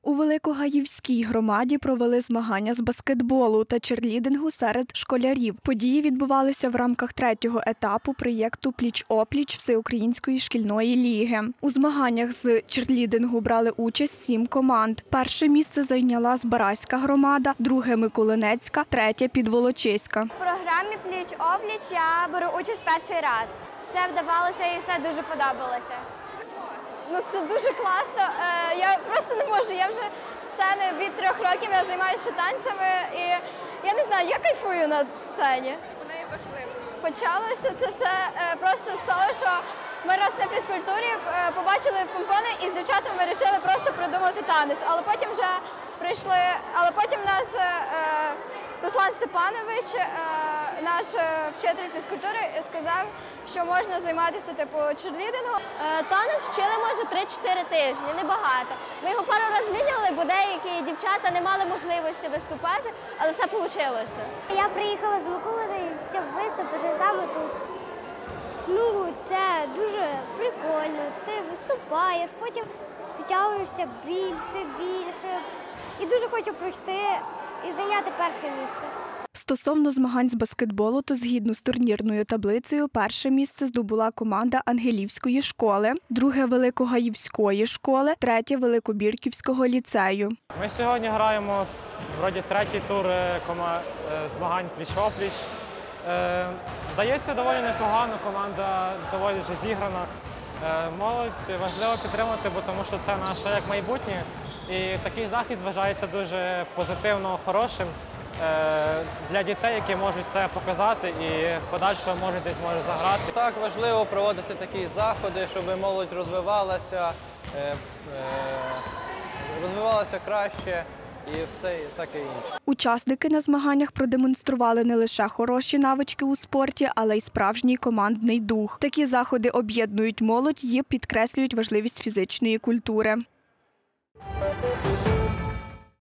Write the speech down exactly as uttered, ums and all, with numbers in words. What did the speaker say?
У Великогаївській громаді провели змагання з баскетболу та черлідингу серед школярів. Події відбувалися в рамках третього етапу проєкту «Пліч-опліч» Всеукраїнської шкільної ліги. У змаганнях з черлідингу брали участь сім команд. Перше місце зайняла Збаразька громада, друге – Миколинецька, третє – Підволочиська. В програмі «Пліч-опліч» я беру участь перший раз. Все вдавалося і все дуже подобалося. Ну, це дуже класно. Е, я просто не можу. Я вже з сцени від трьох років я займаюся танцями і я не знаю, я кайфую на сцені. Вона є важливою. Почалося це все е, просто з того, що ми раз на фізкультурі е, побачили помпони і з дівчатами ми вирішили просто придумати танець. Але потім вже прийшли, але потім нас е, Руслан Степанович, е, наш вчитель фізкультури, сказав, що можна займатися типу черлідингом. Е, танець вчили, може, три-чотири тижні, небагато. Ми його пару разів змінювали, бо деякі дівчата не мали можливості виступати, але все вийшло. Я приїхала з Миколини, щоб виступити саме тут. Ну, це дуже прикольно. Ти виступаєш, потім підтягуєшся більше, більше. І дуже хочу пройти і зайняти перше місце. Стосовно змагань з баскетболу, то згідно з турнірною таблицею перше місце здобула команда Ангелівської школи, друге – Великогаївської школи, третє – Великобірківського ліцею. Ми сьогодні граємо вроді третій тур кома... змагань пліч-опліч. Е, Дається доволі непогано, команда доволі вже зіграна. Е, молодь важливо підтримати, бо тому що це наше як майбутнє. І такий захід вважається дуже позитивно хорошим е, для дітей, які можуть це показати і в подальшому можуть десь можуть заграти. Так, важливо проводити такі заходи, щоб молодь розвивалася, е, е, розвивалася краще. І все таке інше. Учасники на змаганнях продемонстрували не лише хороші навички у спорті, але й справжній командний дух. Такі заходи об'єднують молодь і підкреслюють важливість фізичної культури. Thank you.